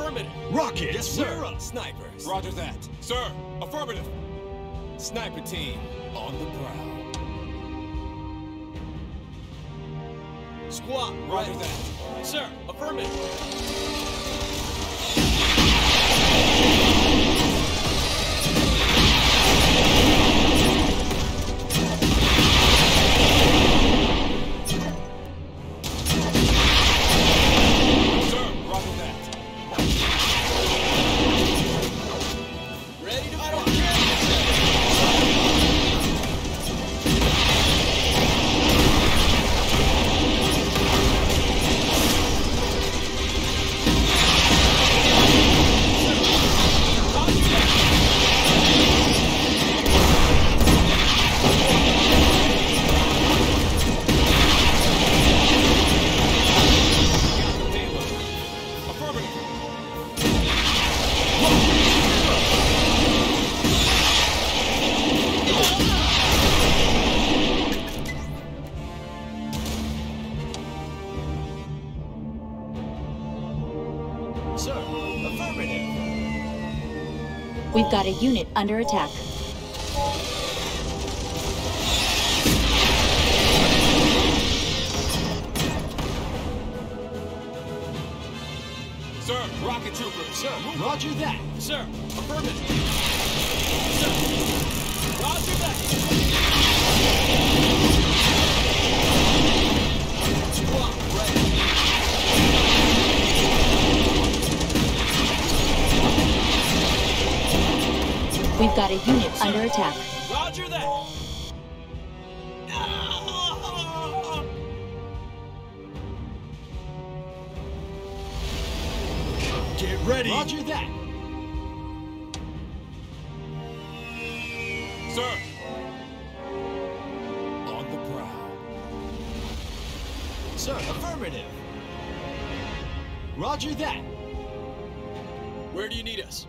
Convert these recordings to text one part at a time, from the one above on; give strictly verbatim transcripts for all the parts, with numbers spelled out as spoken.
Affirmative. Rocket, Yes, sir. we're up. Snipers. Roger that. Sir, affirmative. Sniper team on the prowl. Squad, Roger ready. that. Sir, affirmative. Sir, roger that. Ready to fire. Sir, affirmative. We've got a unit under attack. Sir, rocket troopers. Sir, move. Roger that. Sir, affirmative. Sir, roger that. Squad, ready. We've got a unit under attack. Roger that. Get ready. Roger that. Sir. On the prowl. Sir, affirmative. Roger that. Where do you need us?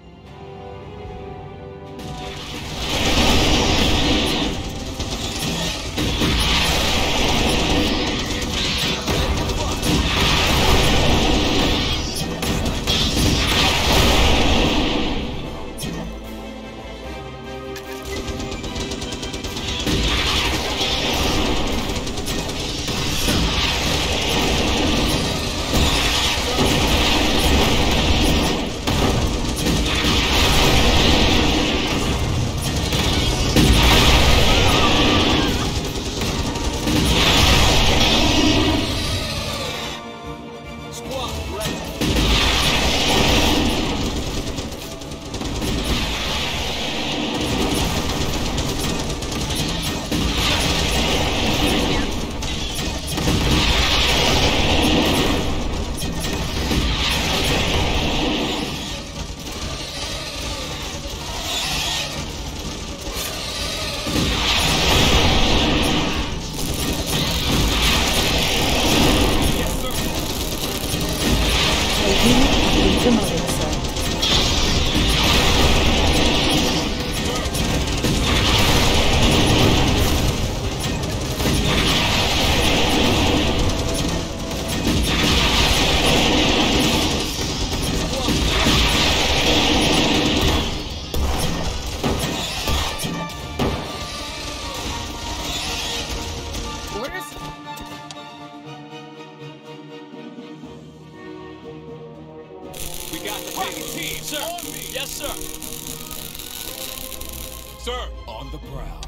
Sir, on the prowl.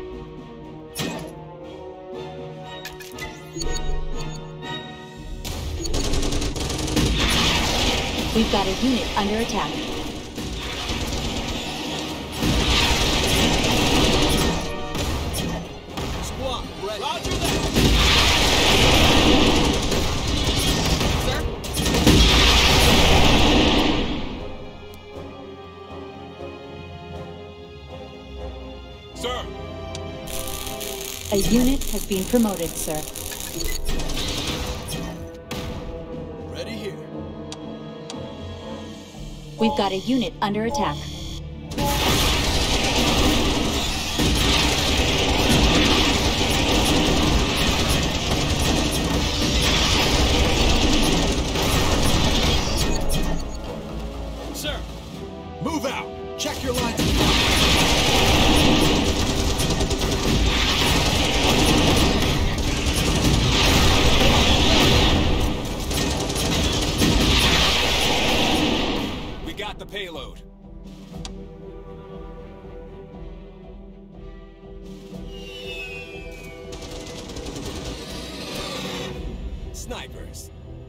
We've got a unit under attack. Squad, ready. Roger that. Sir. A unit has been promoted, sir. Ready here. We've got a unit under attack. Move out! Check your lines of fire! We got the payload. Snipers.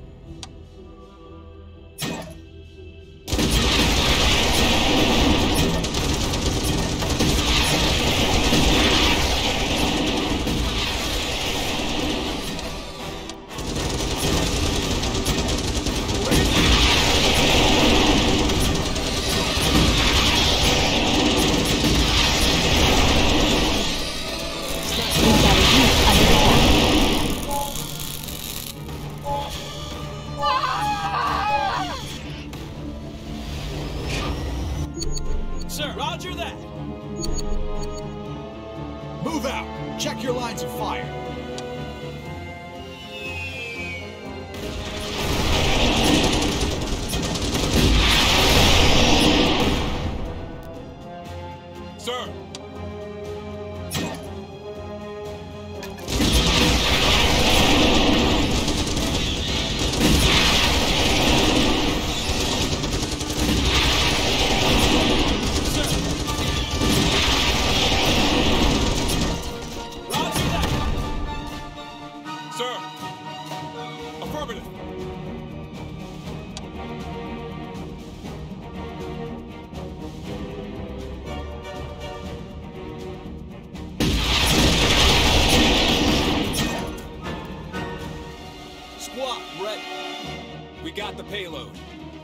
Sir, roger that. Move out! Check your lines of fire! Sir. Roger that. Sir. Affirmative. Squad, ready. We got the payload.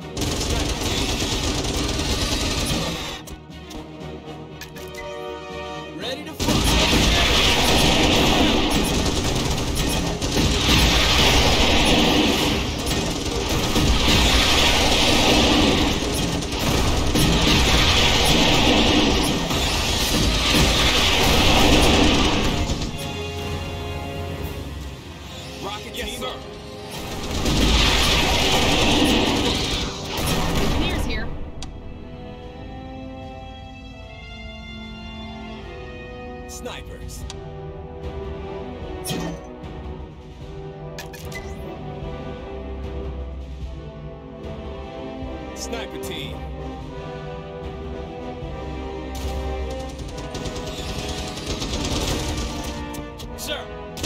Ready to fly. Rocket, yes, sir. Engineers here. Snipers. Sniper team. Sir.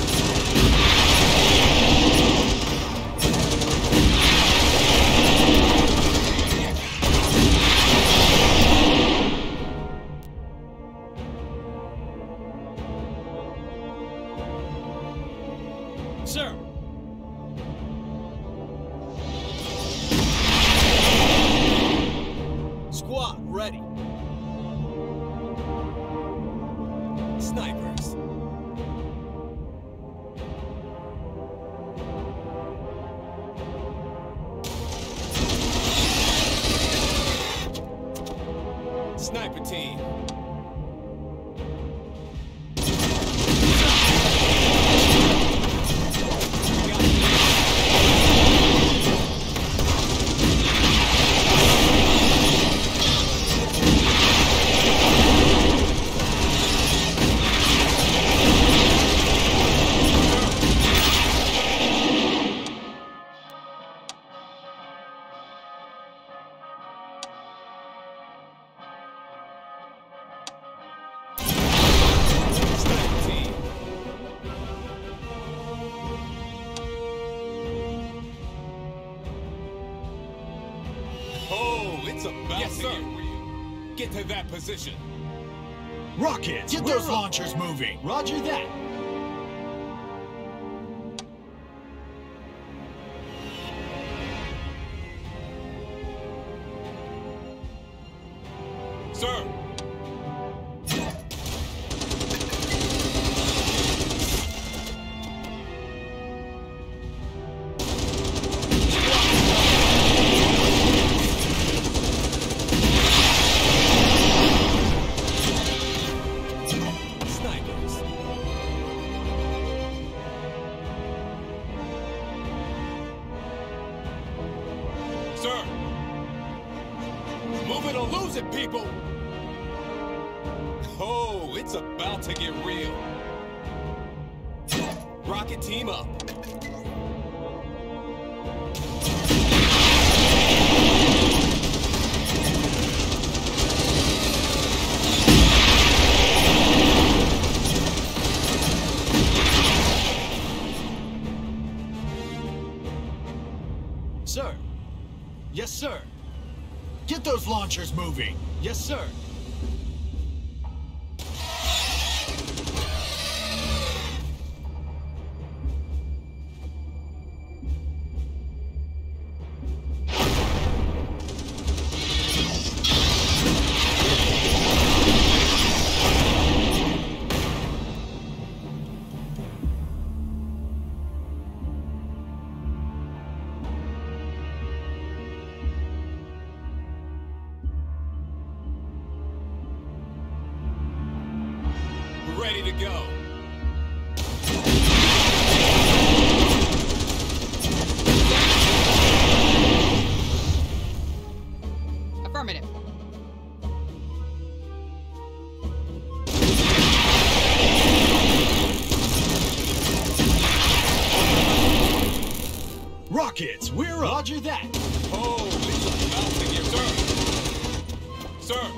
Sir. Squad, ready. Snipers. Sniper team. Sniper team. Oh, it's about yes, to sir. Get real. Get to that position. Rockets! Get those launchers moving! Roger that! Sir. Sir. Move it or lose it, people! Oh, it's about to get real. Rocket team up. Sir. Yes, sir. Get those launchers moving. Yes, sir. Ready to go. Affirmative. Rockets, we're up. Roger that. Oh, it's about to get Sir. Sir.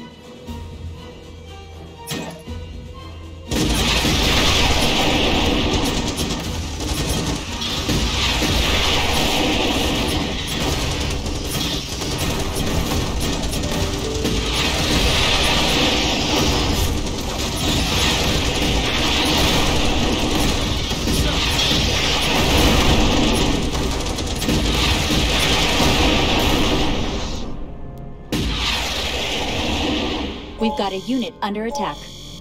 We've got a unit under attack.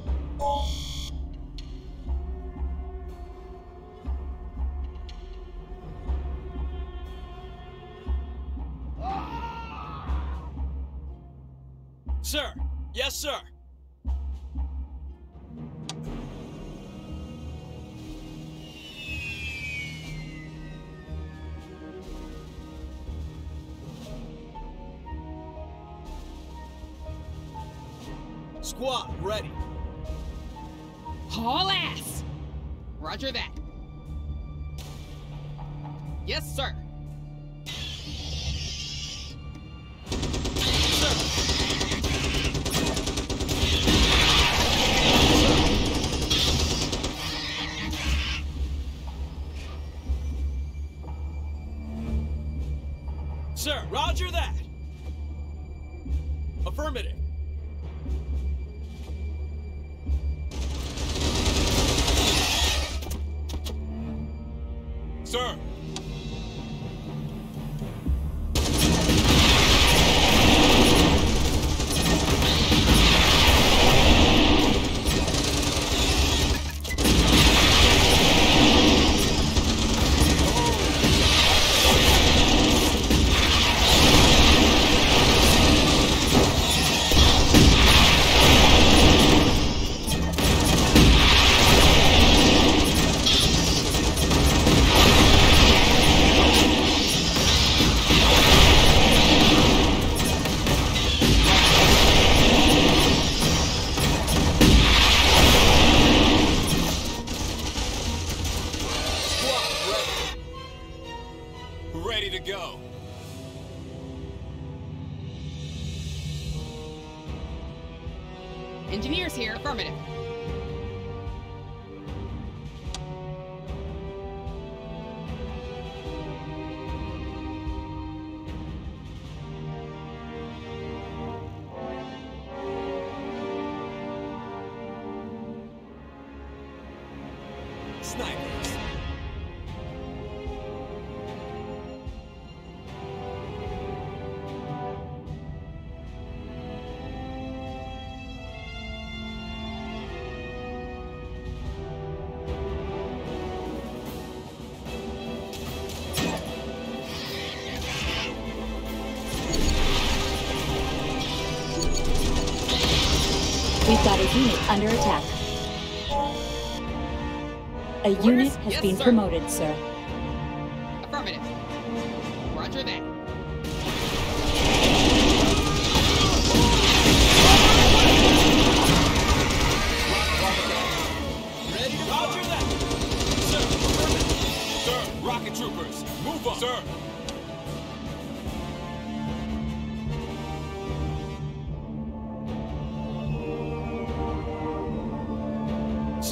Sir! Yes, sir! Squad, ready. Haul ass! Roger that. Yes, sir. Sir, roger that. Affirmative. Sir. Ready to go. Engineers here, affirmative. Snipers. We've got a unit under attack. A unit has Yes, been sir. promoted, sir. Affirmative. Roger that.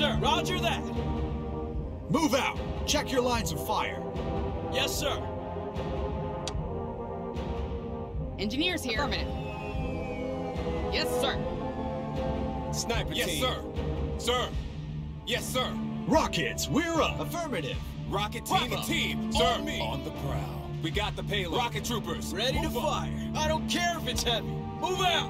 sir. Roger that. Move out. Check your lines of fire. Yes, sir. Engineers here. Affirmative. Yes, sir. Sniper Yes, team. sir. Sir. Yes, sir. Rockets, we're up. Affirmative. Rocket team. Rocket up. team, Sir. on me. On the prowl. We got the payload. Rocket troopers, Ready to move up. fire. I don't care if it's heavy. Move out.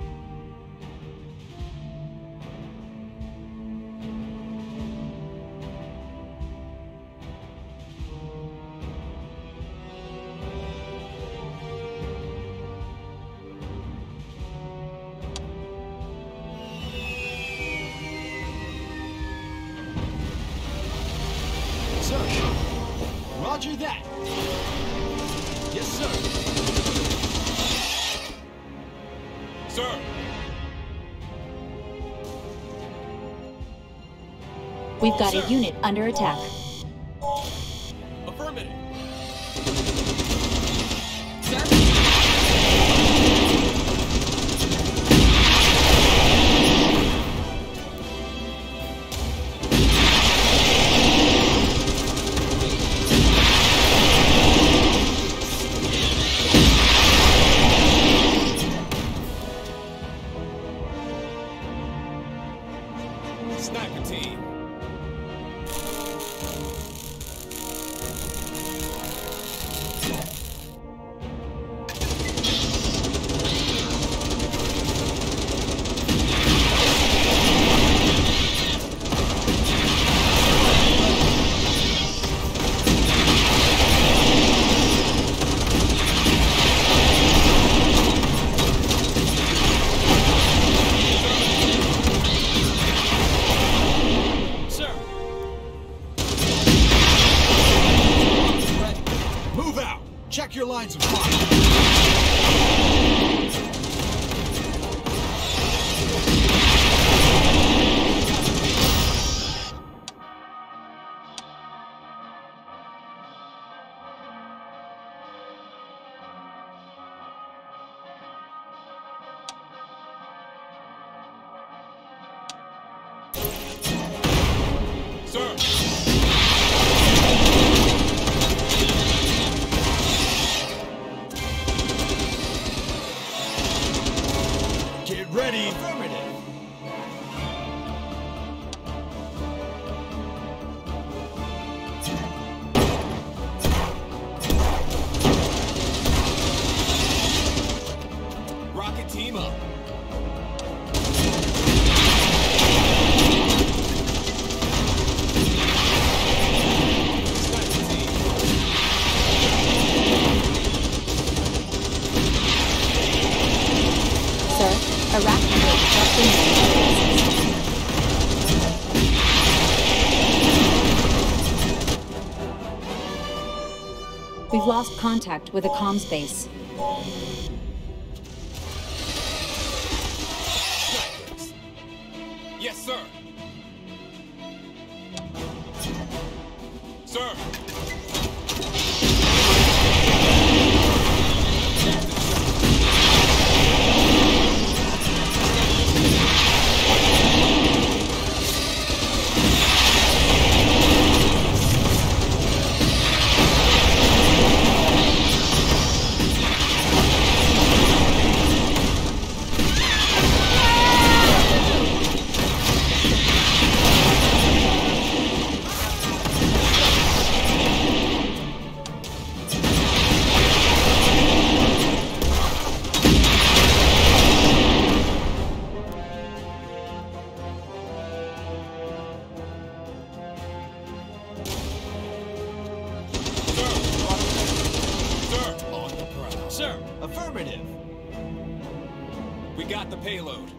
Sir. Roger that. Yes, sir. Sir. We've got Sir. a unit under attack. Affirmative. Sir. Sniper team. Sir. Ready. Move out. Check your lines of fire. Sir. Get ready. Affirmative. Rocket team up. Sniper team. Sir, arachnoid just in. We've lost contact with a comms base. Snipers. Yes, sir. Sir. Sir. On the prowl. Sir. Affirmative. We got the payload.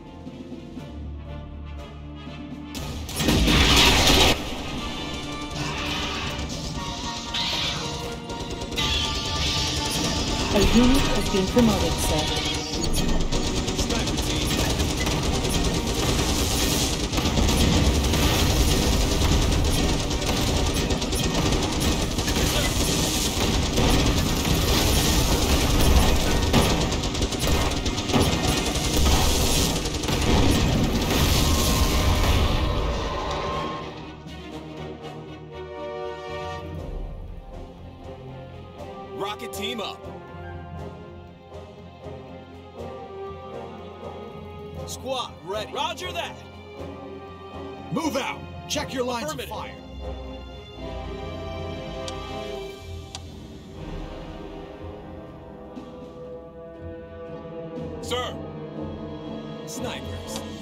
A unit has been promoted, sir. Sniper team. Squad, ready. Roger that. Move out. Check your lines of Affirmative. fire. Sir! Snipers.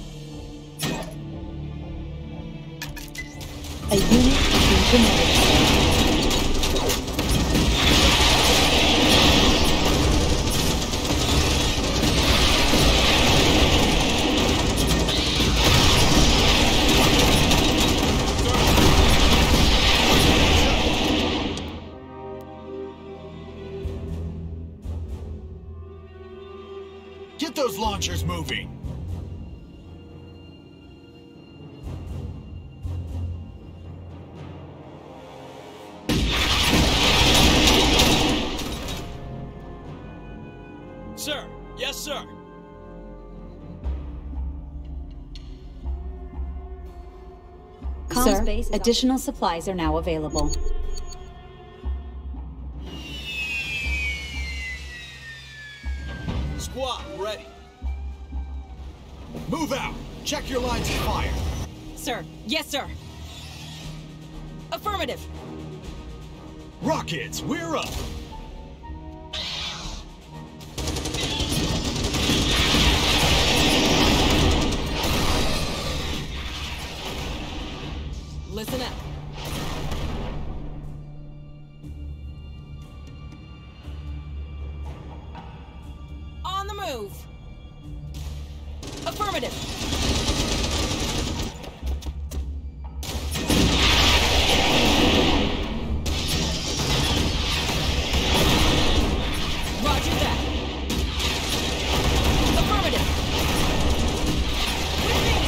A unit has been promoted. Get those launchers moving. Sir. Yes, sir. Sir, additional supplies are now available. Squad, ready. Move out. Check your lines of fire. Sir. Yes, sir. Affirmative. Rockets, we're up. Listen up. On the move. Affirmative. Roger that. Affirmative. With me.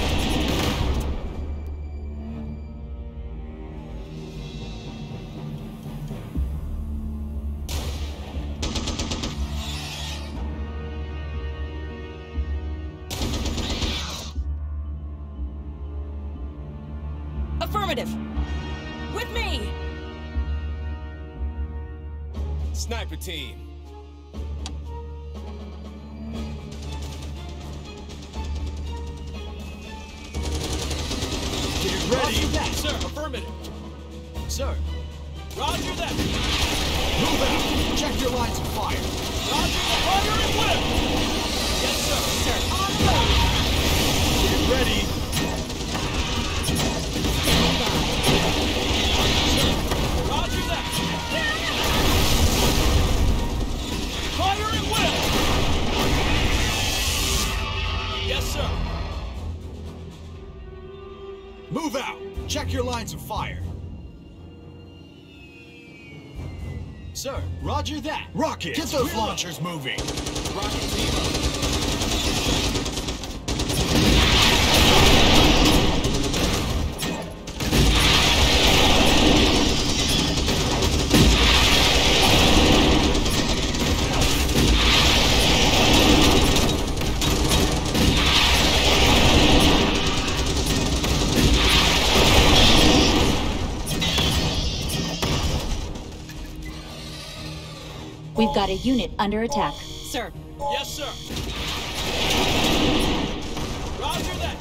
Affirmative. With me. Sniper team. Get ready. Roger that, sir. Affirmative. Sir, Roger that. move out. Check your lines of fire. Roger the fire and whip. Yes, sir. Sir, on the move. Get ready. Roger that. Fire and whip. Yes, sir. Move out. Check your lines of fire. Sir, roger that. Rockets, get those we're up. launchers moving. Rocket team up. We've got a unit under attack. Sir. Yes, sir. Roger that.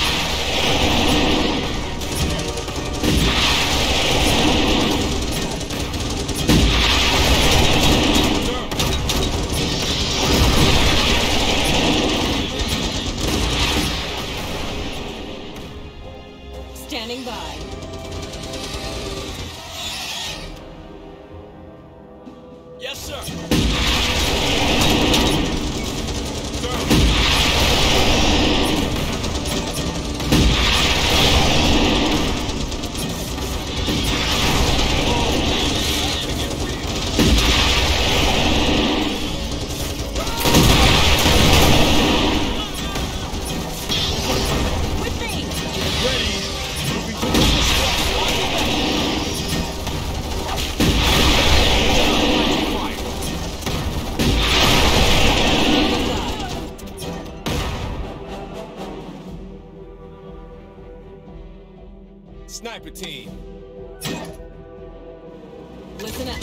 Standing by. Yes, sir. With me. Ready. Moving to the squad. Fire. Sniper team. Listen up.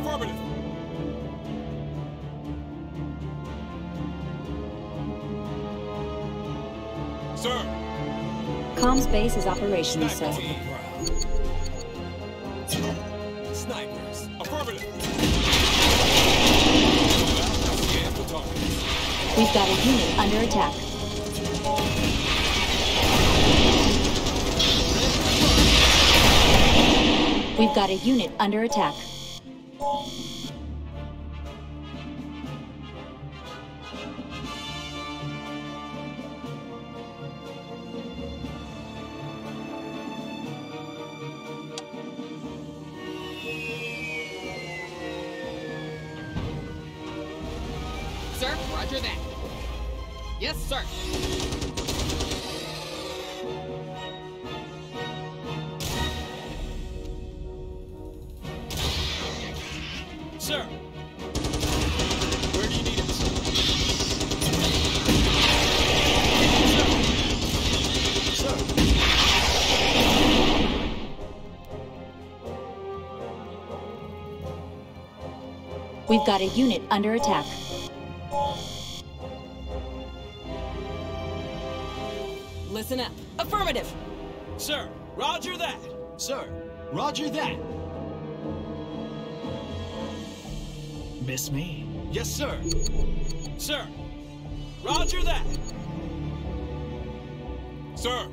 Affirmative. Sir. Comms base is operational, sir. Sniper team. Snipers. Affirmative. Scan for targets. We've got a unit under attack. We've got a unit under attack. Sir, roger that. Yes, sir. Sir. Where do you need us? Sir. Sir. We've got a unit under attack. Listen up. Affirmative. Sir. Roger that. Sir, roger that. Miss me? Yes, sir. Sir. Roger that. Sir.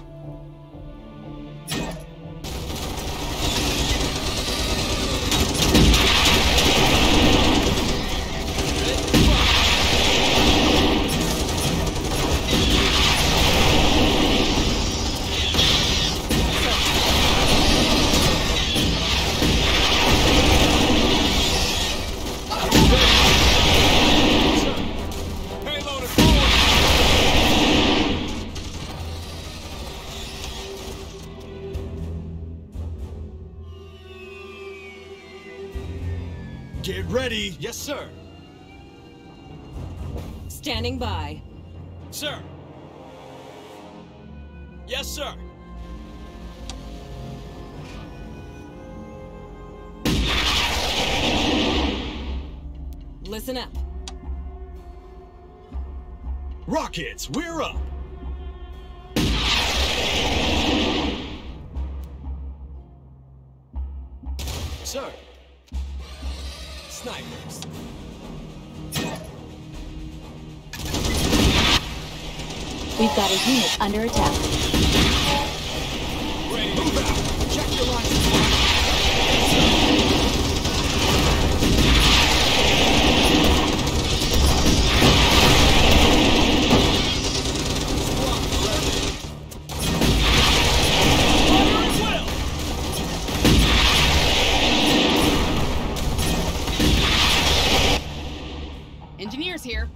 Payload is forward. Get ready. Yes, sir. Standing by. Sir. Yes, sir. Listen up. Rockets, we're up. Sir. Snipers. We've got a unit under attack. Ready. Move out. Check your lines of fire. Fire at will. Engineers here.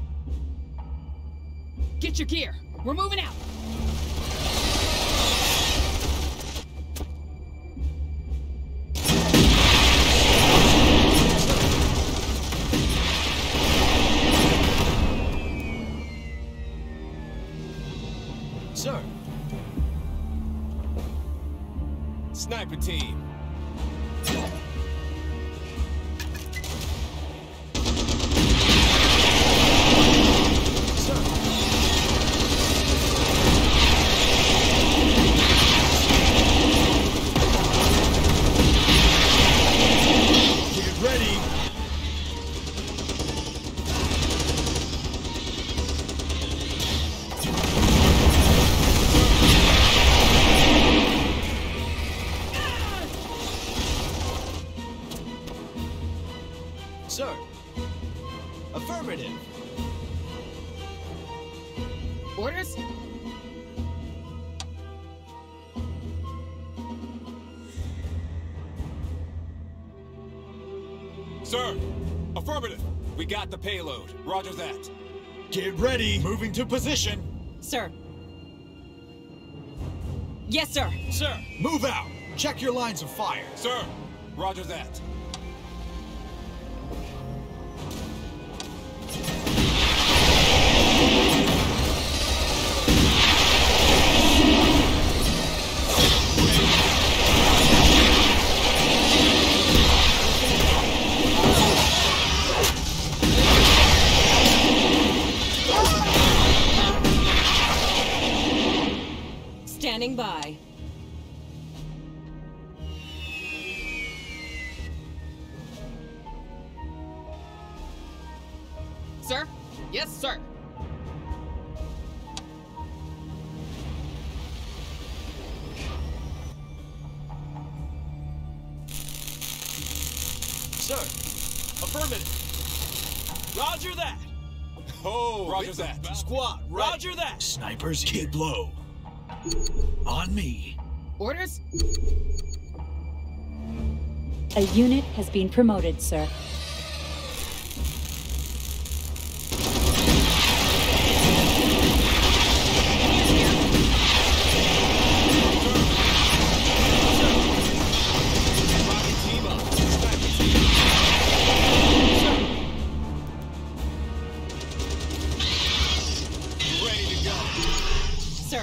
Get your gear. We're moving out. Sir. Sniper team. Sir. Get ready. Sir. Affirmative. Orders? Sir. Affirmative. We got the payload. Roger that. Get ready. Moving to position. Sir. Yes, sir. Sir. Move out. Check your lines of fire. Sir. Roger that. Standing by. Sir? Yes, sir. Sir, affirmative. Roger that. Oh, Roger it's that. about- Squad, roger that. Snipers, keep low. On me. Orders? A unit has been promoted, sir. Rocket team up. Sniper team. Ready to go. Sir.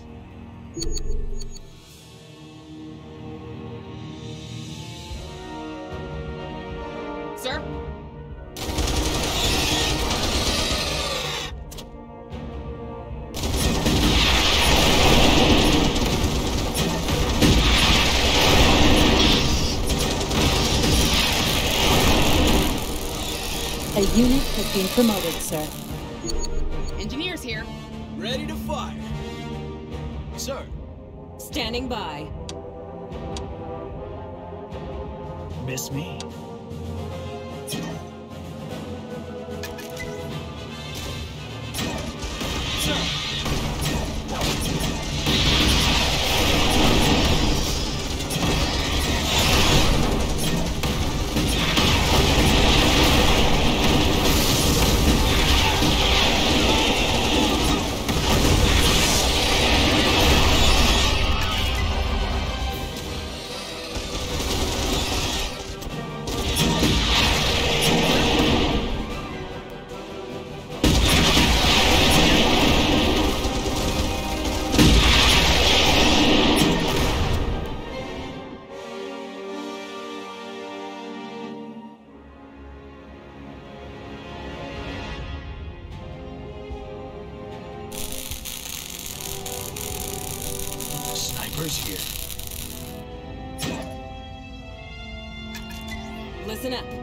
Sir? A unit has been promoted, sir. Engineers here. Ready to fire. Sir, Standing by. miss me? Snipers here. Listen up.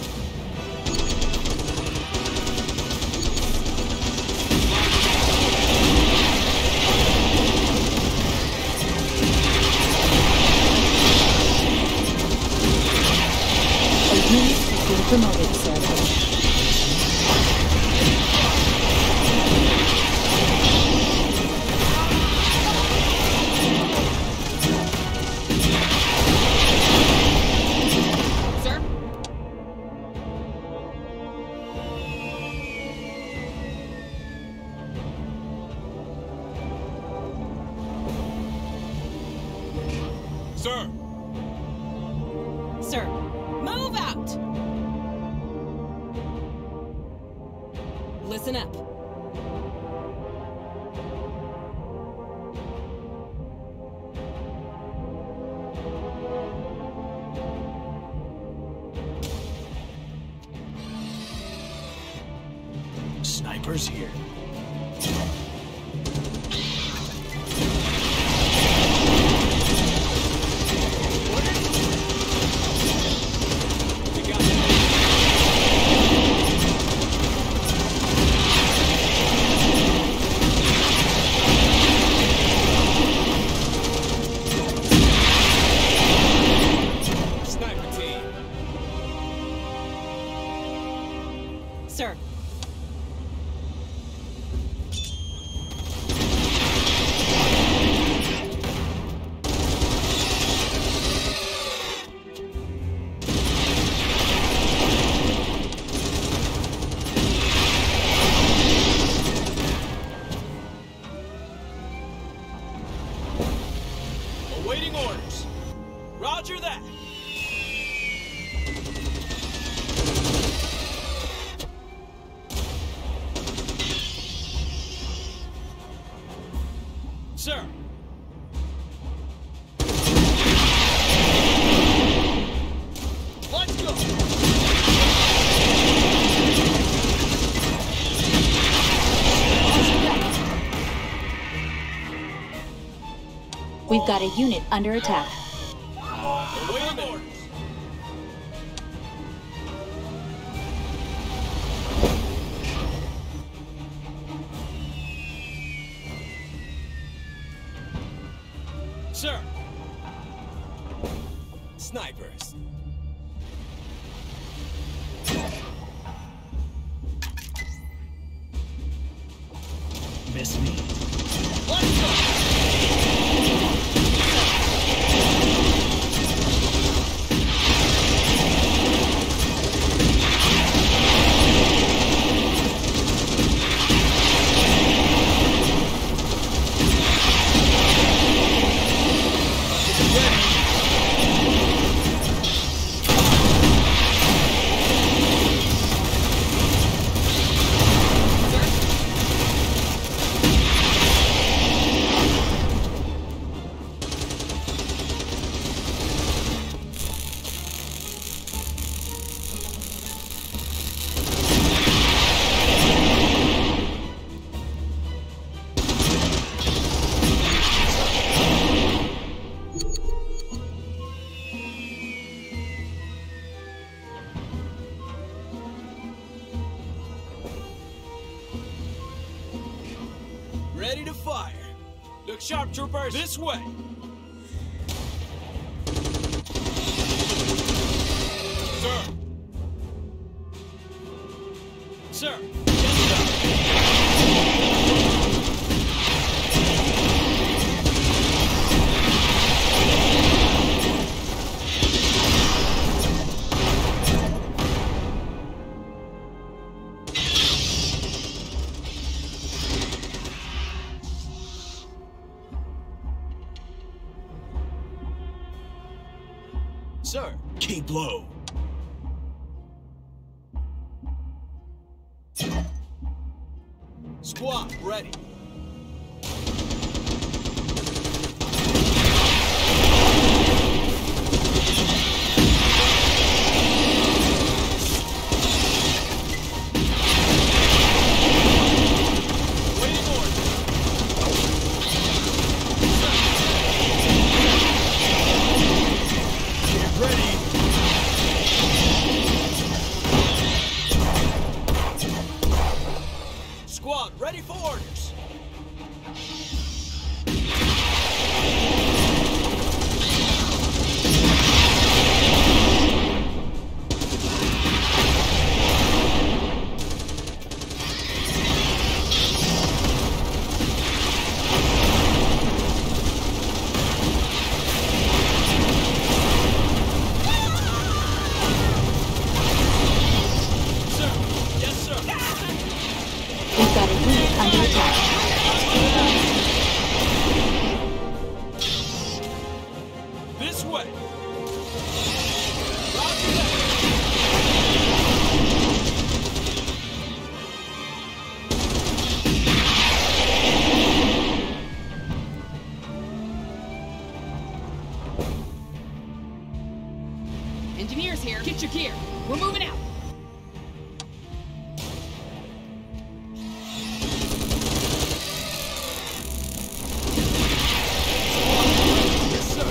A unit has been promoted, sir. Sir? Sir, Sir. Move out! Listen up. Snipers here. You got it. Sniper team. Sir. Awaiting orders. Roger that. We've got a unit under attack. Awaiting orders. Sir. Snipers. Miss me? Let's go. Ready to fire. Look sharp, troopers. This way. Sir. Sir. Sir, keep low. Squad, ready. Waiting orders. Get ready. Squad, ready for orders. Sir. Yes, sir. We've got a unit under attack. This way. Roger that. Engineers here. Get your gear. We're moving out. Yes, sir.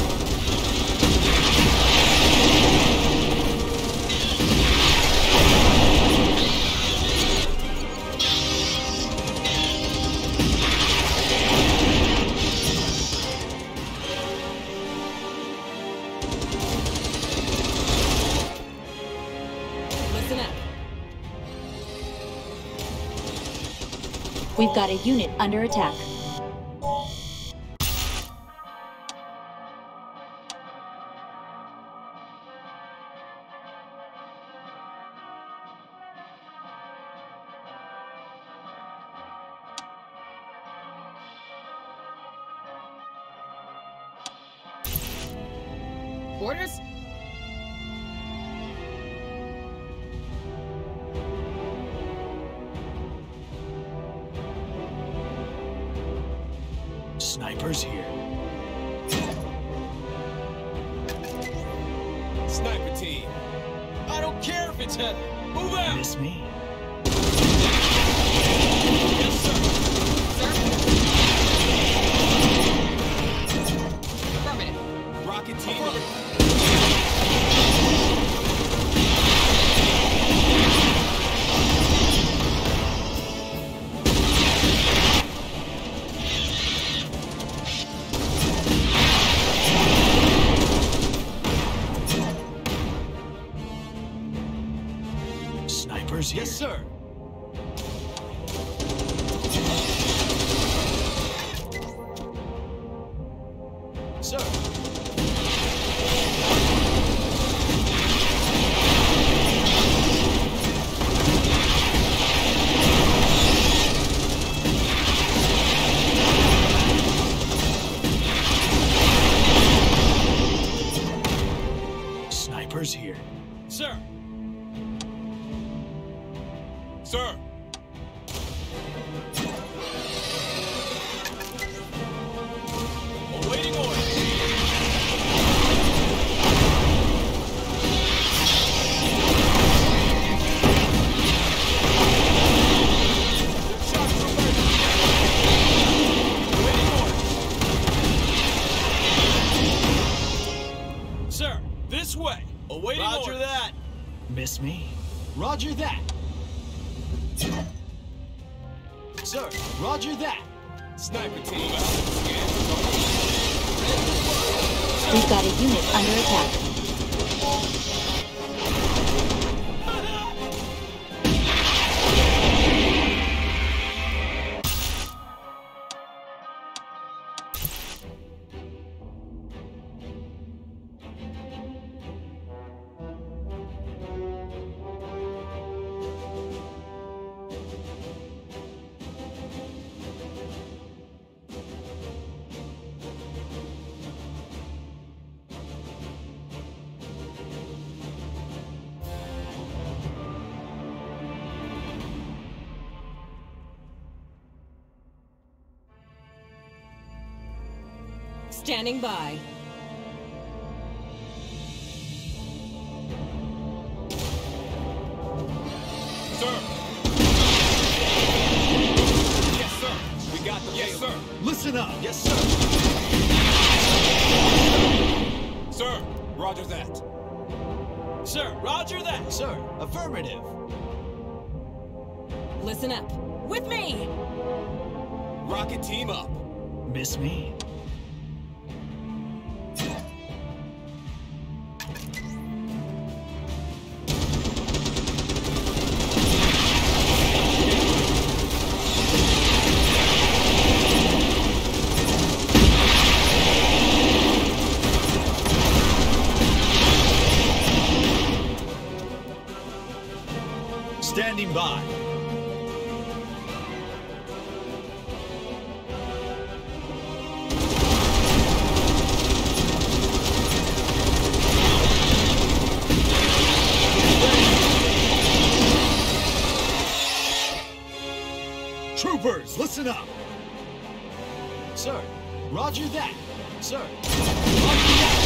Listen up. We've got a unit under attack. Orders? Snipers here. Sniper team. I don't care if it's heavy. Move out. Miss me? Yes, sir. Sir? Snipers here. Yes, sir. Sir. Snipers here. Sir. Sir. Awaiting order. Shots reversed. Awaiting order. Sir, this way. Awaiting Roger orders. that. Miss me? Roger that. Sir, roger that. Sniper team. We've got a unit under attack. Standing by. Sir. Yes, sir. We got the yes, sir. Listen up. Yes, sir. Sir. Roger that. Sir, roger that. Sir, affirmative. Listen up. With me! Rocket team up. Miss me? Standing by. Troopers, listen up. Sir, roger that. Sir, roger that.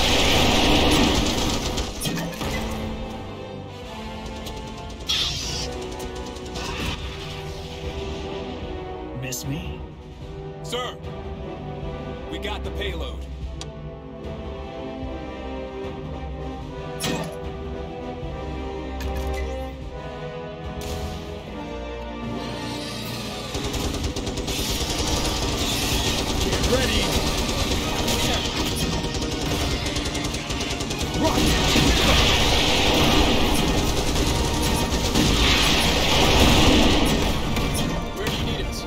Miss me? Sir. We got the payload. Get ready. Rocket. Where do you need us?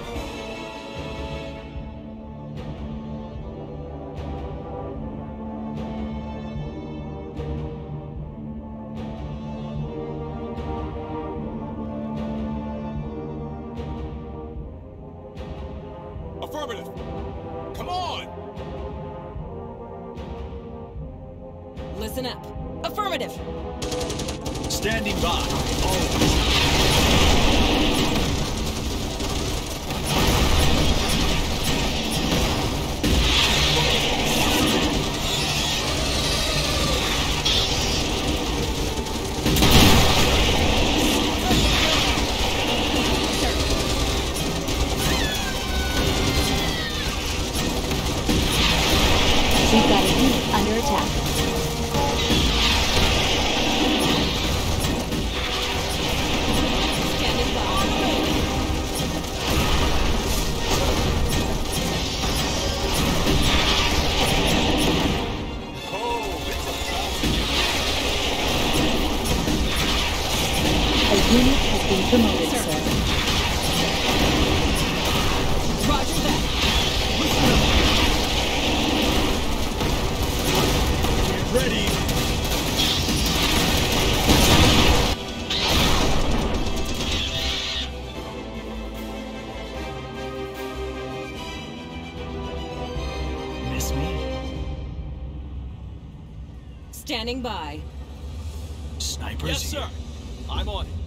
Affirmative. Come on. Listen up. Affirmative. Standing by. We've got a unit under attack. unit has been promoted, sir. Roger that. Get ready. Miss me? Standing by. Snipers Yes, here. sir. I'm on it.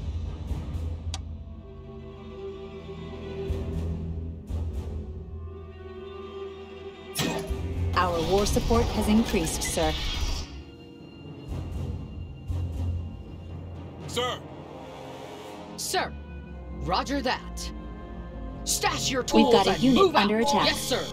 Our war support has increased, sir. Sir! Sir, roger that. Stash your tools We've got a and unit move under out. attack. Yes, sir.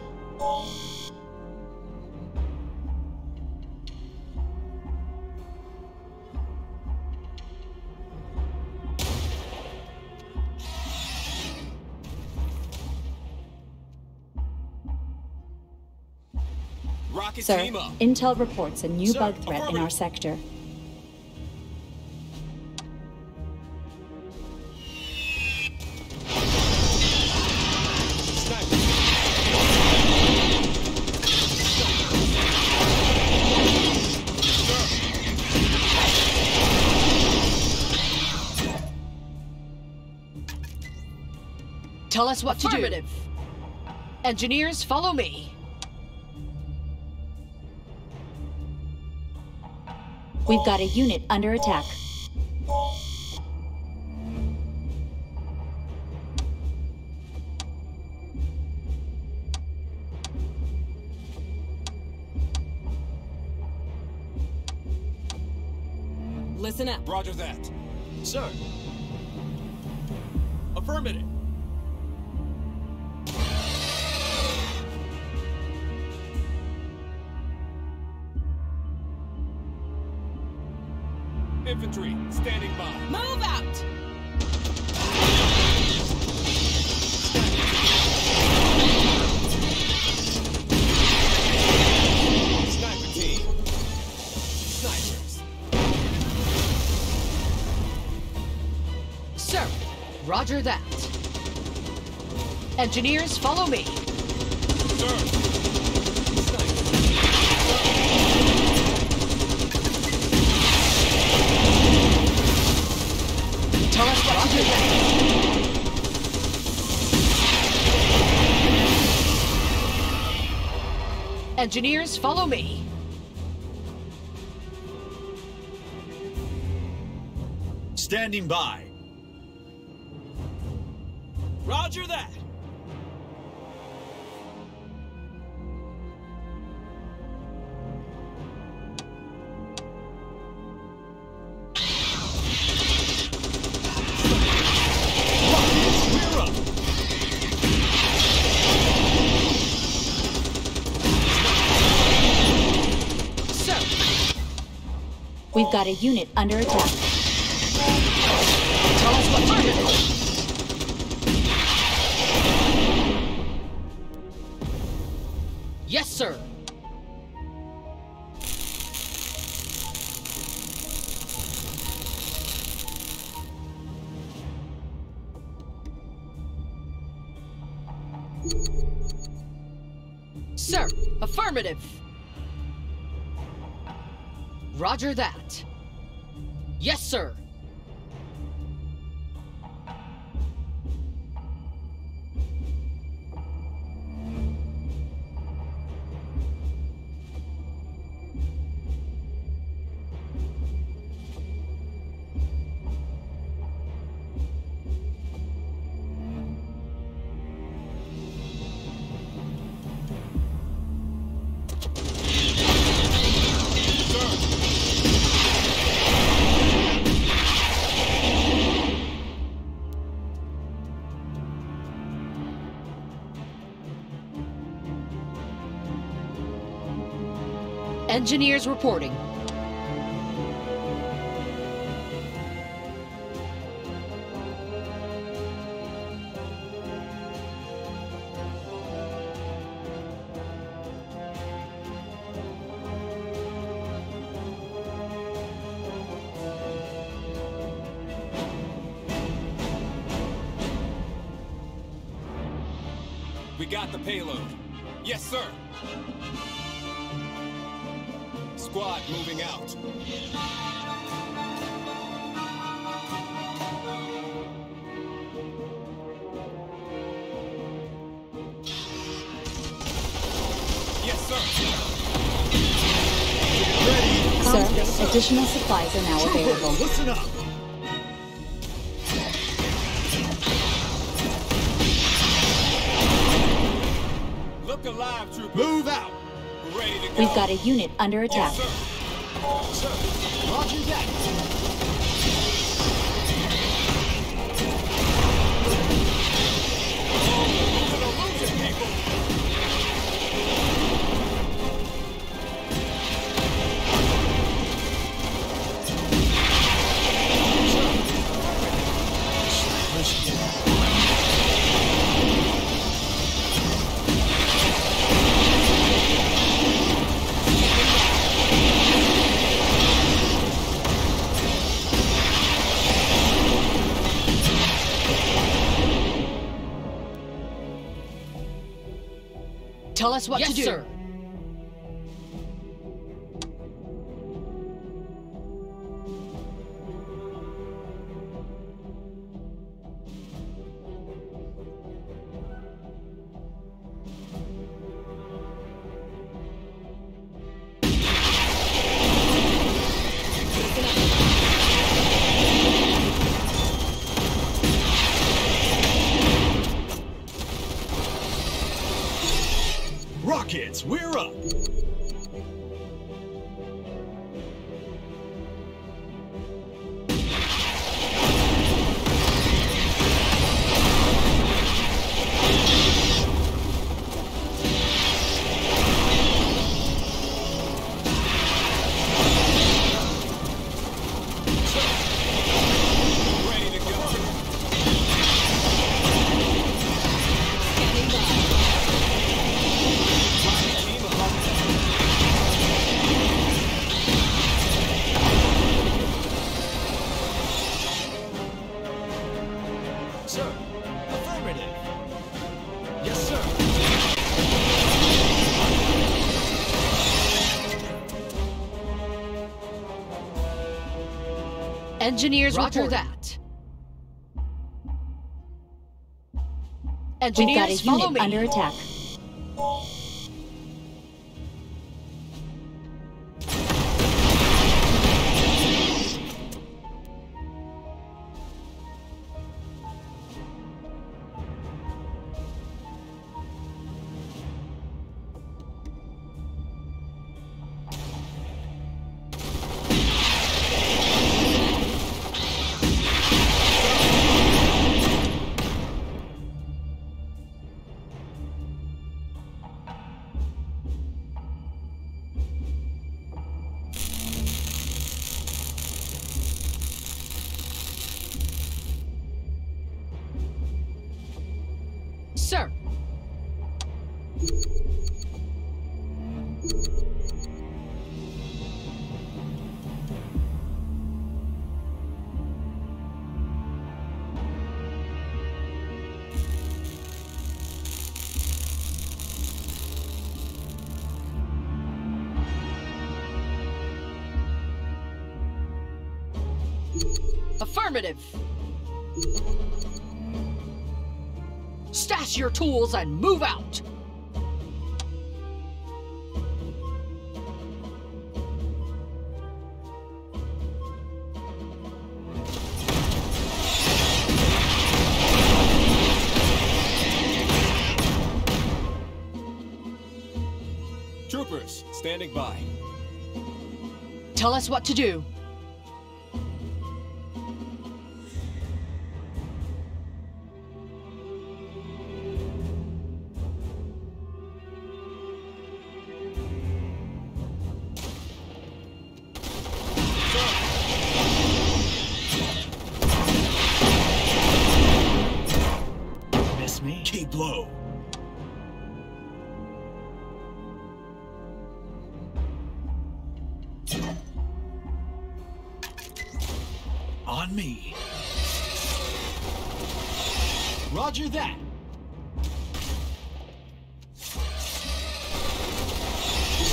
Rocket Sir, team up! intel reports a new Sir, bug threat in affirmative. our sector. Tell us what to do. Affirmative. Engineers, follow me. We've got a unit under attack. Listen up. Roger that. Sir, Affirmative. Infantry, standing by. Move out! Sniper team. Snipers. Sir, roger that. Engineers, follow me. Sir! Snipers. Tell us what to do. Engineers, follow me. standing by. Roger that. We're up. Sir, We've got a unit under attack. tell us what to do. Yes, sir. Sir, affirmative. Roger that. Yes, sir. Engineers reporting. We got the payload. Yes, sir. Squad moving out. Yes, sir. Sir, additional supplies are now available. Listen up. Look alive, troopers. Move out. We're ready to go. We've got a unit under attack. Yes, sir. Sir, roger that. We're gonna lose it, people. Tell us what Yes, to do. sir. Rockets, we're up. Ready to go. Standing by. Team up. Sir, affirmative. Yes, sir. Engineers Roger report. that. We've got a Engineers, follow unit me. under attack. Sir. Affirmative. Stash your tools and move out. Troopers, standing by. Tell us what to do. Miss me? Keep low. On me. Roger that.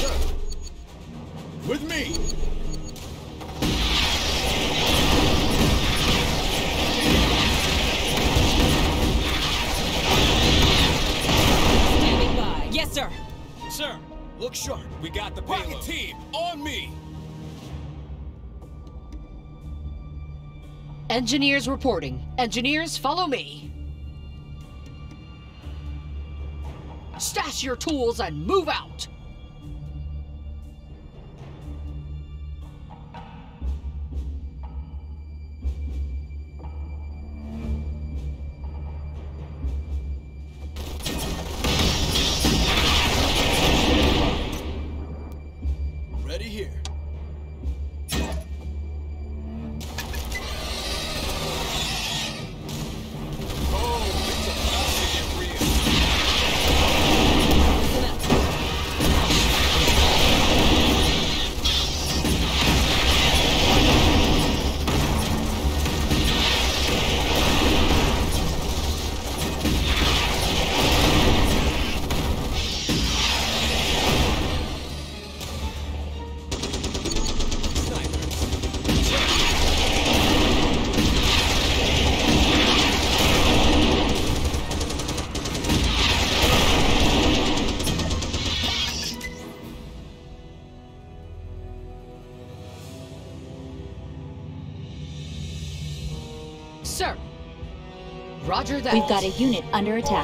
sir. With me. Standing by. Yes, sir. Sir, look sharp. We got the payload. Rocket team, on me! Engineers reporting. Engineers, follow me. Stash your tools and move out. Ready here. Sir. Roger that. We've got a unit under attack.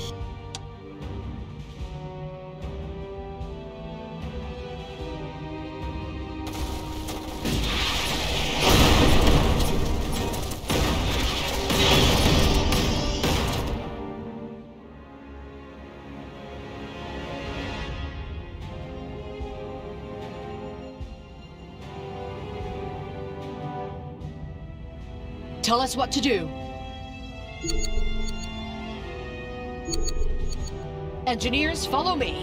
Tell us what to do. Engineers, follow me.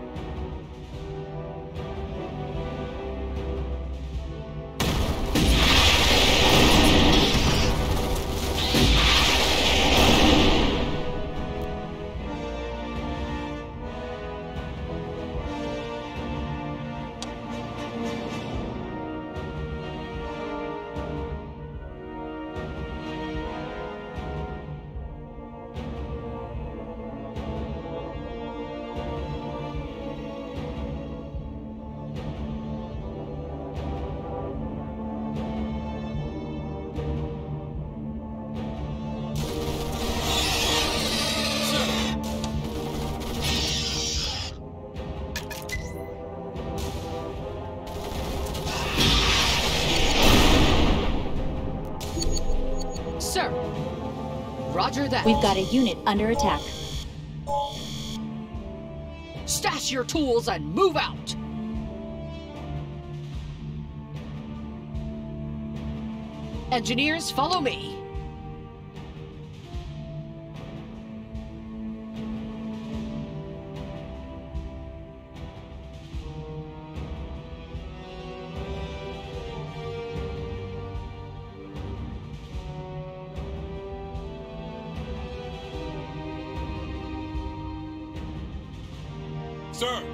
Sir. Roger that. We've got a unit under attack. Stash your tools and move out. Engineers, follow me. Sir!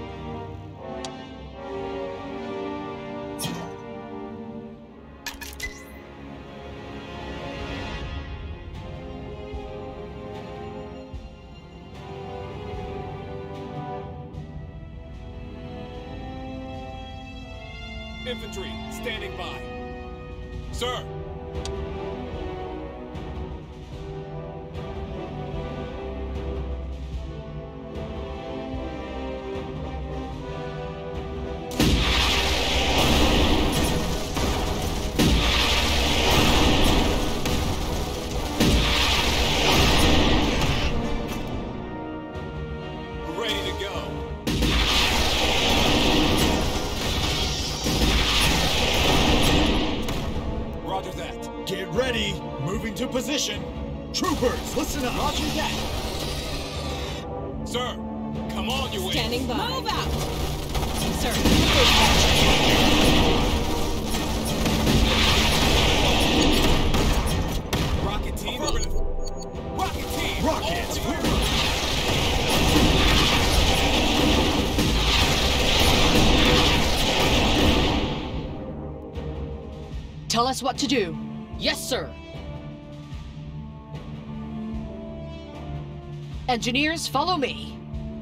Infantry, standing by. Sir! Ready to go. Roger that. Get ready. Moving to position. Troopers, listen up. Roger that. Sir, come on your way. Standing by. Move out! Sir. Rocket team. Rocket team. Rockets, on the we're Tell us what to do. Yes, sir. Engineers, follow me.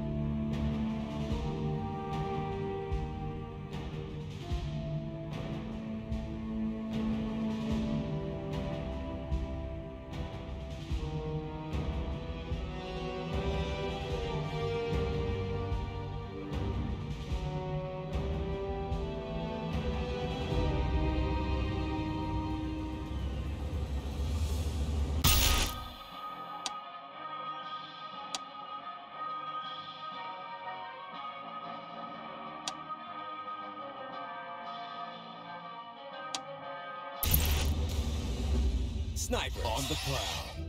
Sniper on the prowl.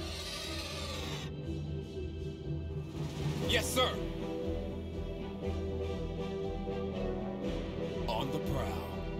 Yes, sir. On the prowl.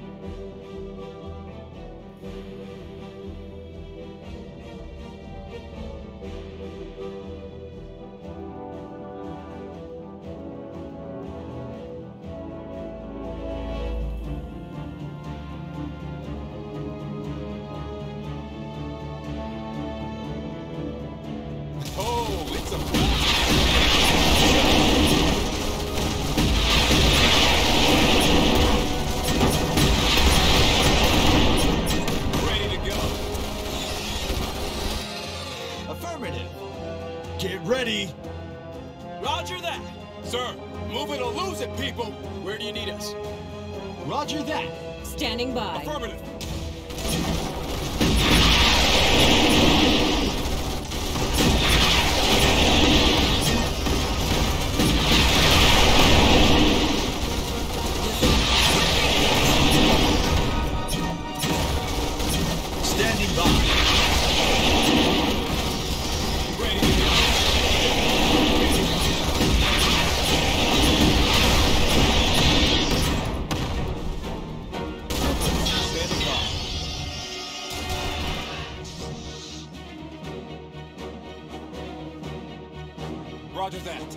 Oh, it's a ready to go. Affirmative. Get ready. Roger that. Sir, move it or lose it, people. Where do you need us? Roger that. Standing by. Affirmative. Standing by. Ready to go. Standing by. Roger that.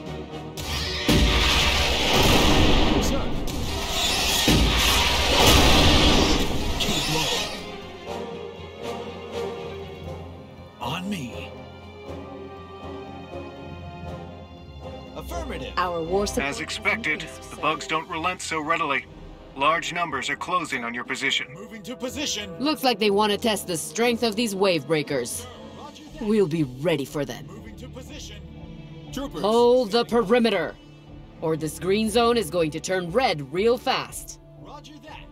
Sir. Keep low. On me. Affirmative. Our war support. As expected, the bugs don't relent so readily. Large numbers are closing on your position. Moving to position. Looks like they want to test the strength of these wavebreakers. Roger that. We'll be ready for them. Moving to position. Troopers. Hold the perimeter, or this green zone is going to turn red real fast. Roger that.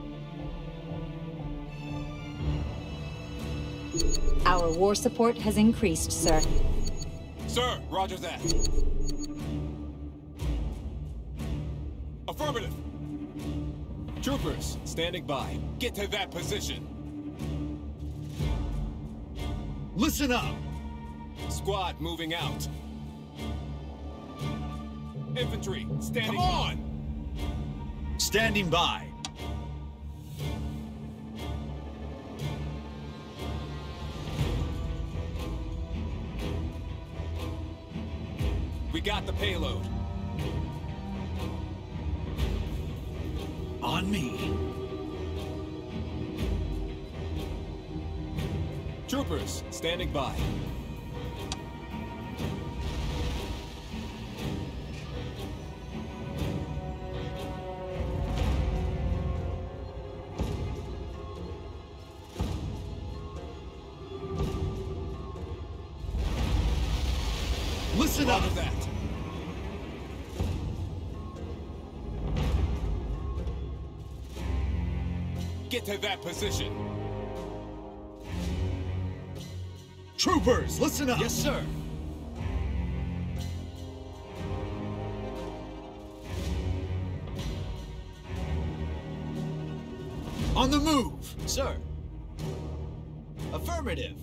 Our war support has increased, sir. Sir, roger that. Affirmative. Troopers, standing by. Get to that position. Listen up. Squad moving out. Infantry, standing Come on! Standing by. We got the payload. On me. Troopers, standing by. Listen up. Roger that. Get to that position. Troopers, listen up. Yes, sir. On the move, sir. Affirmative.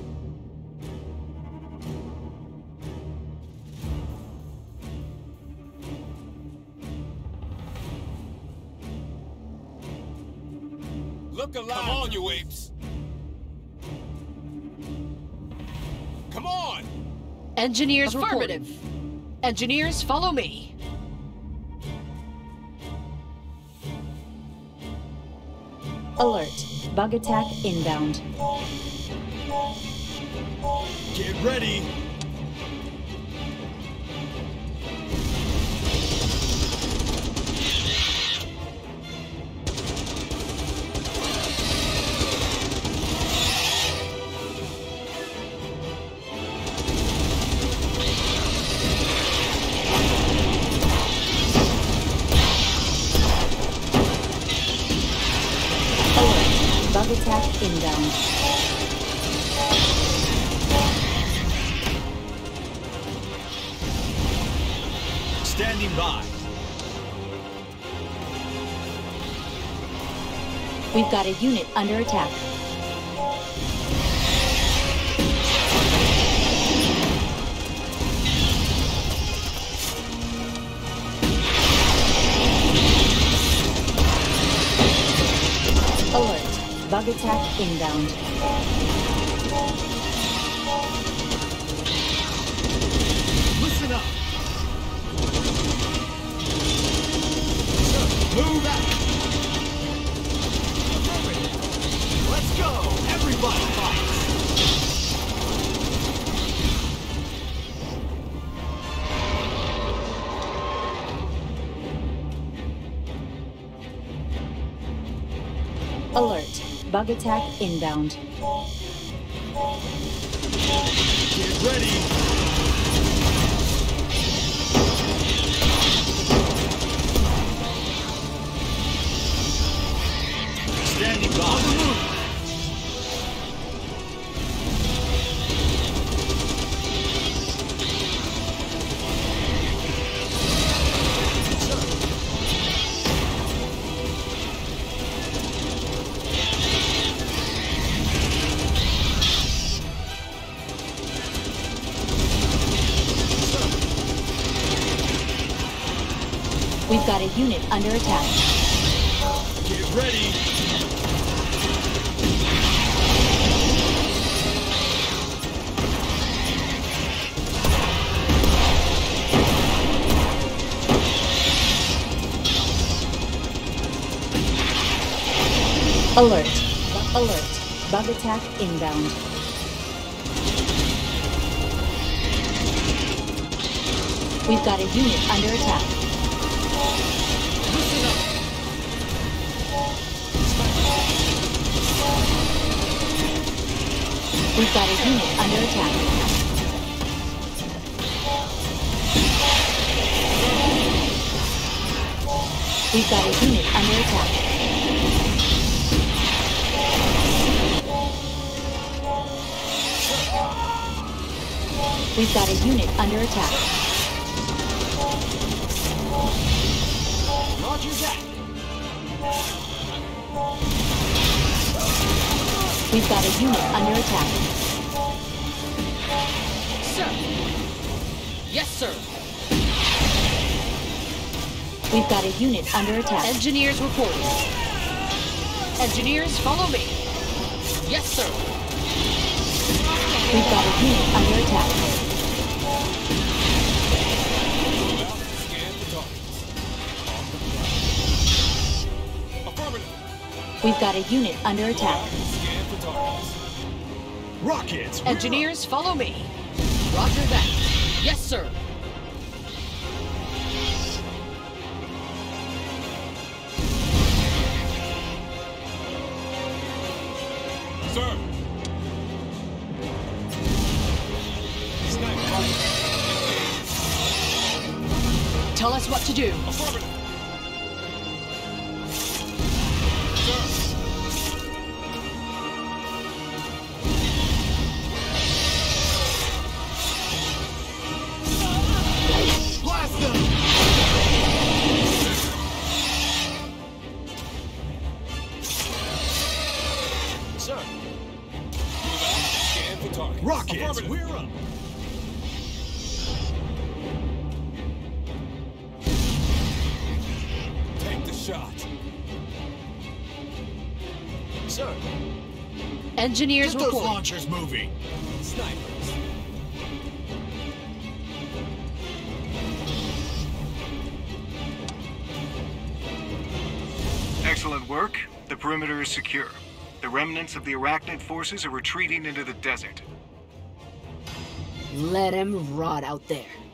Look alive. Come on, you apes. Come on. Engineers Affirmative. reporting. Engineers, follow me. Alert. Bug attack inbound. Get ready. Bug attack inbound. Standing by. We've got a unit under attack. Alert. Bug attack inbound. Listen up. Move out. Let's go. Everybody fights. Alert. Bug attack inbound. Get ready. Standing by. On the move. We've got a unit under attack. Get ready. Alert. Alert. Bug attack inbound. We've got a unit under attack. Listen up. We've got a unit under attack. We've got a unit under attack. We've got a unit under attack. Roger that. We've got a unit under attack. Sir. Yes, sir. We've got a unit under attack. Engineers reporting. Engineers, follow me. Yes, sir. We've got a unit under attack. Scan for targets. Affirmative. We've got a unit under attack. Scan for targets. Rockets. Engineers, follow me. Roger that. Yes, sir. Sir. Sniper. Tell us what to do. Affirmative. Sir. Blast them. Sir. Move out. Scan for targets. Rockets. Affirmative. We're up. Take the shot. Sir. Engineers Get those reporting. launchers moving. Snipers. Excellent work. The perimeter is secure. The remnants of the arachnid forces are retreating into the desert. Let him rot out there.